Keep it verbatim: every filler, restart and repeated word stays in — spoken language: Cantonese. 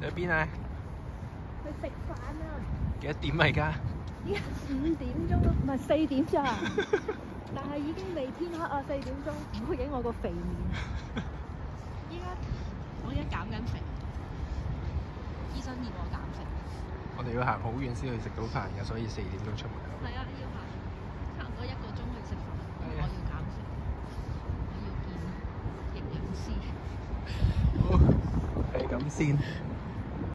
你喺邊啊？ 去食飯啊！ 幾多點啊？而家？ 依家五點鐘，唔係四點咋？但係已經未天黑啊！四點鐘，唔好影我個肥面。依家我而家減緊肥，醫生要我減肥。 我哋要行好遠先去食到飯嘅，所以四點鐘出門口。 係啊，要行差唔多一個鐘去食飯。我要減肥，我要見營養師。 好，係咁先。